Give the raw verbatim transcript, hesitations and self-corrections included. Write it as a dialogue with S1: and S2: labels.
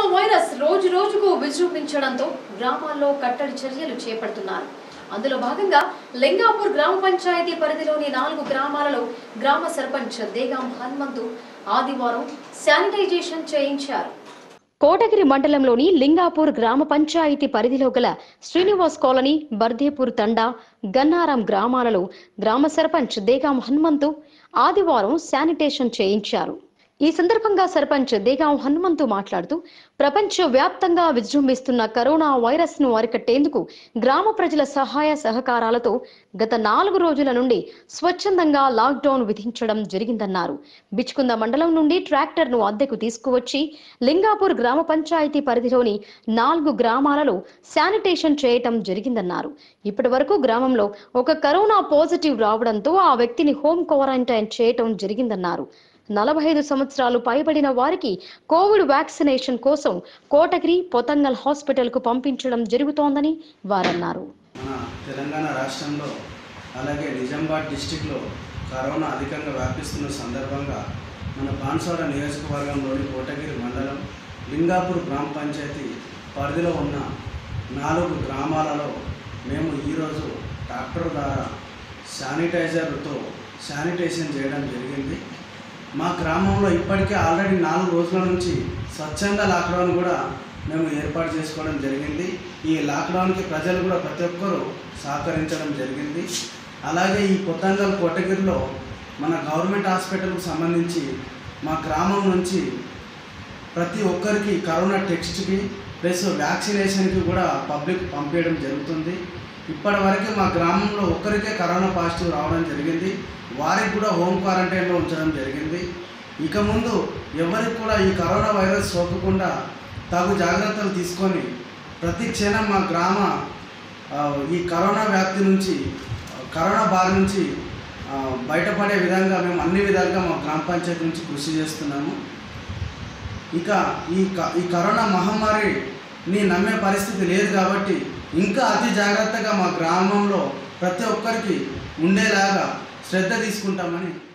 S1: Virus రోజు రోజుకు విజృంభించడంతో గ్రామాల్లో కట్టడి చర్యలు చేపడుతున్నారు. అందులో భాగంగా లింగాపూర్ గ్రామ పంచాయతీ పరిధిలోని నాలుగు గ్రామాలలో గ్రామ సర్పంచ్ దేగాం హనుమంతు ఆదివారం శానిటైజేషన్ చేయించారు. కోటగిరి మండలంలోని లింగాపూర్ గ్రామ పంచాయతీ పరిధిలో గల శ్రీనివాస్ కాలనీ, బర్దేపూర్ తండా, గన్నారం గ్రామాలలో గ్రామ సర్పంచ్ దేగాం హనుమంతు ఆదివారం శానిటేషన్ చేయించారు. ఈ సందర్భంగా సర్పంచ్ దేగాం హనుమంతు మాట్లాడుతూ ప్రపంచ వ్యాప్తంగా విజృంభిస్తున్న కరోనా వైరస్ ను అరికట్టేందుకు గ్రామ ప్రజల సహాయ సహకారాలతో గత నాలుగు రోజుల నుండి స్వచ్ఛందంగా లాక్డౌన్ విధించడం జరిగిందన్నారు. బిచ్కుంద మండలం నుండి ట్రాక్టర్ ను అద్దెకు తీసుకువచ్చి లింగాపూర్ గ్రామ పంచాయతీ పరిధిలోని నాలుగు గ్రామాలలో శానిటేషన్ చేయటం జరిగిందన్నారు. ఇప్పటి వరకు గ్రామంలో ఒక కరోనా పాజిటివ్ రావడంతో ఆ వ్యక్తిని హోమ్ క్వారంటైన్ చేయటం జరిగిందన్నారు. నలభై ఐదు సంవత్సరాలు పైబడిన వారికి కోవిడ్ వ్యాక్సినేషన్ కోసం కోటగిరి, పొతంగల్ హాస్పిటల్ కు పంపించడం జరుగుతోందని వారన్నారు.
S2: మన తెలంగాణ రాష్ట్రంలో అలాగే నిజామాబాద్ డిస్టిక్లో కరోనా అధికంగా వ్యాపిస్తున్న సందర్భంగా మన బాన్స్వాడ నియోజకవర్గంలోని కోటగిరి మండలం లింగాపూర్ గ్రామ పంచాయతీ పరిధిలో ఉన్న నాలుగు గ్రామాలలో మేము ఈరోజు ట్రాక్టర్ ద్వారా శానిటైజర్తో శానిటైజేషన్ చేయడం జరిగింది. మా గ్రామంలో ఇప్పటికే ఆల్రెడీ నాలుగు రోజుల నుంచి స్వచ్ఛంద లాక్డౌన్ కూడా మేము ఏర్పాటు చేసుకోవడం జరిగింది. ఈ లాక్డౌన్కి ప్రజలు కూడా ప్రతి ఒక్కరూ సహకరించడం జరిగింది. అలాగే ఈ పొతంగల్ కోటగిరిలో మన గవర్నమెంట్ హాస్పిటల్కు సంబంధించి మా గ్రామం నుంచి ప్రతి ఒక్కరికి కరోనా టెస్ట్కి ప్లస్ వ్యాక్సినేషన్కి కూడా పబ్లిక్ పంపించడం జరుగుతుంది. ఇప్పటి వరకు మా గ్రామంలో ఒక్కరికే కరోనా పాజిటివ్ రావడం జరిగింది. వారికి కూడా హోమ్ క్వారంటైన్లో ఉంచడం జరిగింది. ఇక ముందు ఎవరికి కూడా ఈ కరోనా వైరస్ సోకకుండా తగు జాగ్రత్తలు తీసుకొని ప్రతి క్షణం మా గ్రామ ఈ కరోనా వ్యాప్తి నుంచి కరోనా బారి నుంచి బయటపడే విధంగా మేము అన్ని విధాలుగా మా గ్రామ పంచాయతీ నుంచి కృషి చేస్తున్నాము. ఇక ఈ ఈ కరోనా మహమ్మారిని నమ్మే పరిస్థితి లేదు కాబట్టి ఇంకా అతి జాగ్రత్తగా మా గ్రామంలో ప్రతి ఒక్కరికి ఉండేలాగా శ్రద్ధ తీసుకుంటామని